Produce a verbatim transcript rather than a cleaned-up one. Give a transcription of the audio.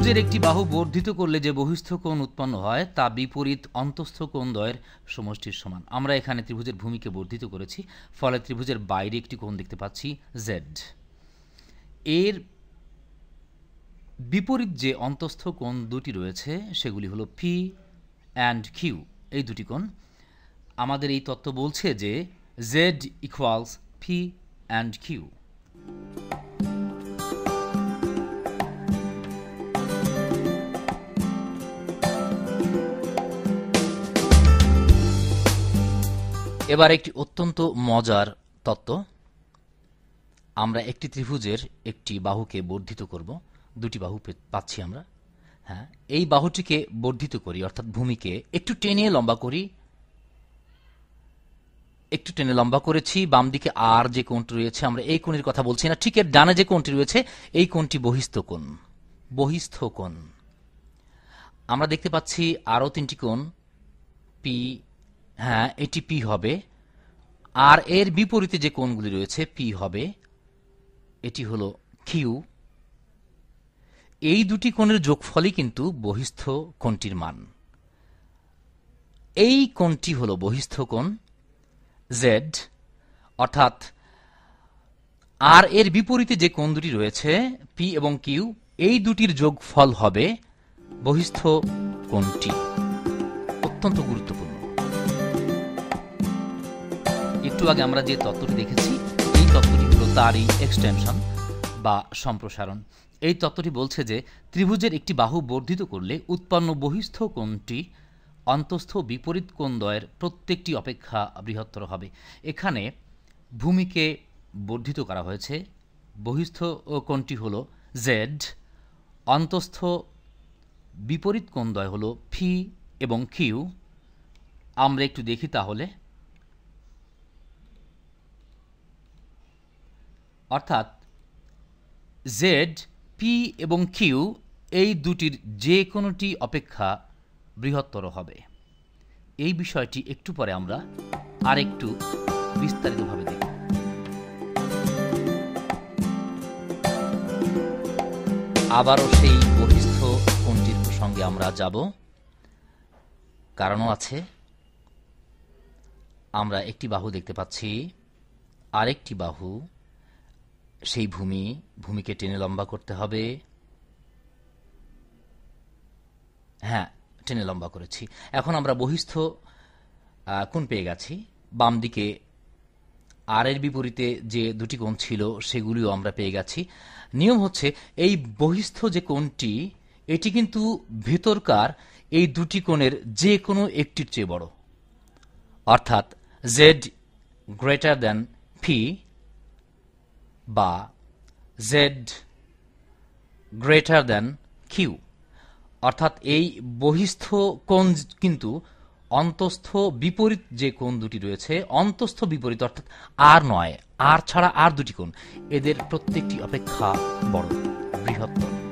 ত্রিভুজের একটি বাহু বর্ধিত করলে যে বহিস্থ কোণ উৎপন্ন হয় তা বিপরীত অন্তস্থ কোণদ্বয়ের সমষ্টির সমান। আমরা এখানে ত্রিভুজের ভূমিকে বর্ধিত করেছি, ফলে ত্রিভুজের বাইরে একটি কোণ দেখতে পাচ্ছি জেড। এর বিপরীত যে অন্তস্থ কোণ দুটি রয়েছে সেগুলি হলো পি অ্যান্ড কিউ। এই দুটি কোণ, আমাদের এই তত্ত্ব বলছে যে Z equals P and Q. এবার একটি অত্যন্ত মজার তত্ত্ব। আমরা একটি ত্রিভুজের একটি বাহুকে বর্ধিত করব, দুটি বাহু পাচ্ছি আমরা। হ্যাঁ, এই বাহুটিকে বর্ধিত করি, অর্থাৎ ভূমিকে একটু টেনে লম্বা করি, একটু টেনে লম্বা করেছি। বাম দিকে আর যে কোণটি রয়েছে, আমরা এই কোণের কথা বলছি না, ঠিক এর ডানে যে কোণটি রয়েছে এই কোণটি বহিস্থ কোণ। বহিস্থ কোণ আমরা দেখতে পাচ্ছি আরও তিনটি কোণ, পি, হ্যাঁ এটি পি হবে, আর এর বিপরীতে যে কোণগুলি রয়েছে পি হবে, এটি হলো কিউ। এই দুটি কোণের যোগফলই কিন্তু বহিস্থ কোণটির মান। এই কোণটি হলো বহিস্থ কোণ জেড, অর্থাৎ আর এর বিপরীতে যে কোণ দুটি রয়েছে পি এবং কিউ, এই দুটির যোগফল হবে বহিস্থ কোণটি। অত্যন্ত গুরুত্বপূর্ণ। একটু আগে আমরা যে তত্ত্বটি দেখেছি, এই তত্ত্বটি হলো তারই এক্সটেনশন বা সম্প্রসারণ। এই তত্ত্বটি বলছে যে ত্রিভুজের একটি বাহু বর্ধিত করলে উৎপন্ন বহিস্থ কোণটি অন্তস্থ বিপরীত কোণদ্বয়ের প্রত্যেকটি অপেক্ষা বৃহত্তর হবে। এখানে ভূমিকে বর্ধিত করা হয়েছে, বহিস্থ কোণটি হলো জেড, অন্তস্থ বিপরীত কোণদ্বয় হলো ফি এবং কিউ। আমরা একটু দেখি তাহলে। অর্থাৎ জেড, পি এবং কিউ এই দুটির যে কোনোটি অপেক্ষা বৃহত্তর হবে। এই বিষয়টি একটু পরে আমরা আরেকটু বিস্তারিতভাবে দেখব। আবারও সেই বহিস্থ কোণটির প্রসঙ্গে আমরা যাব, কারণও আছে। আমরা একটি বাহু দেখতে পাচ্ছি, আরেকটি বাহু, সেই ভূমি, ভূমিকে টেনে লম্বা করতে হবে। হ্যাঁ, টেনে লম্বা করেছি। এখন আমরা বহিস্থ কোণ পেয়ে গেছি। বাম দিকে আর এর বিপরীতে যে দুটি কোণ ছিল সেগুলিও আমরা পেয়ে গেছি। নিয়ম হচ্ছে এই বহিস্থ যে কোণটি, এটি কিন্তু ভেতরকার এই দুটি কোণের যে কোনো একটির চেয়ে বড়, অর্থাৎ জেড গ্রেটার দ্যান পি বা জেড গ্রেটার দ্যান কিউ। অর্থাৎ এই বহিস্থ কোণ কিন্তু অন্তস্থ বিপরীত যে কোণ দুটি রয়েছে, অন্তস্থ বিপরীত অর্থাৎ আর নয়, আর ছাড়া আর দুটি কোণ, এদের প্রত্যেকটি অপেক্ষা বড়, বৃহত্তর।